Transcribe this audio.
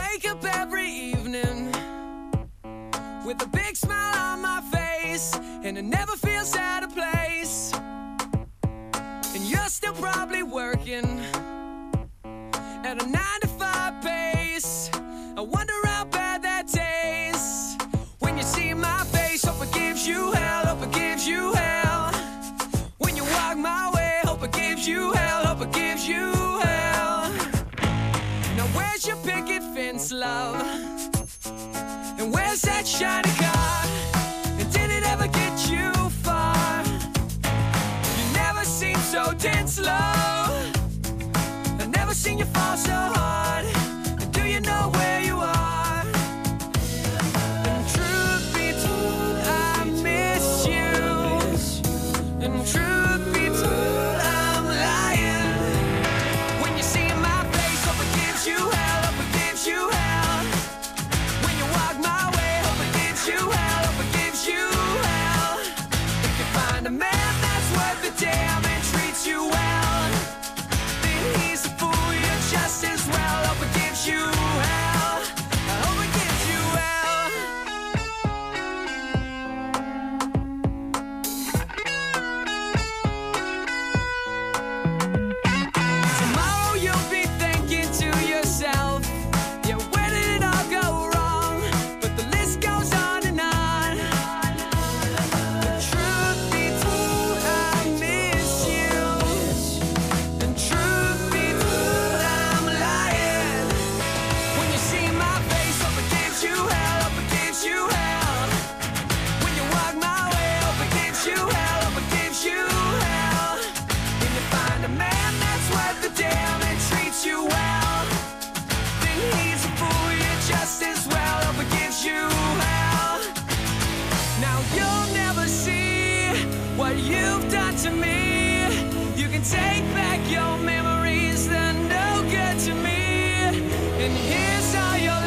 wake up every evening with a big smile on my face, and it never feels out of place. And you're still probably working at a 9-to-5 pace. I wonder how bad that tastes when you see my face. Hope it gives you hell, hope it gives you hell. When you walk my way, hope it gives you hell, hope it gives you hell. Now where's your picket fence, love? And where's that shiny car? And did it ever get you far? You never seem so tense, love. I've never seen you fall so hard. And do you know where you are? And truth be told, I miss you. And truth be told, I'm lying. When you see my face, hope it gives you hell, hope it gives you hell. When you walk my way, hope it gives you hell, hope it gives you hell. If you find a man that's worth the damn and treats you well, then he's a fool, you're just as well. Hope it gives you hell, I hope it gives you hell. Tomorrow you'll be thinking to yourself, yeah, where did it all go wrong? But the list goes on and on. The truth be told, I miss you. And truth be told, I'm lying. When you see my face, hope it gives you hell, hope it gives you hell. When you walk my way, hope it gives you hell, hope it gives you hell. When you find a man that's worth the damn and treats you well, then he's a fool, you're just as well. Hope it gives you hell. Now you'll never see what you've done to me. You can take back your memories, they're no good to me. And here's all your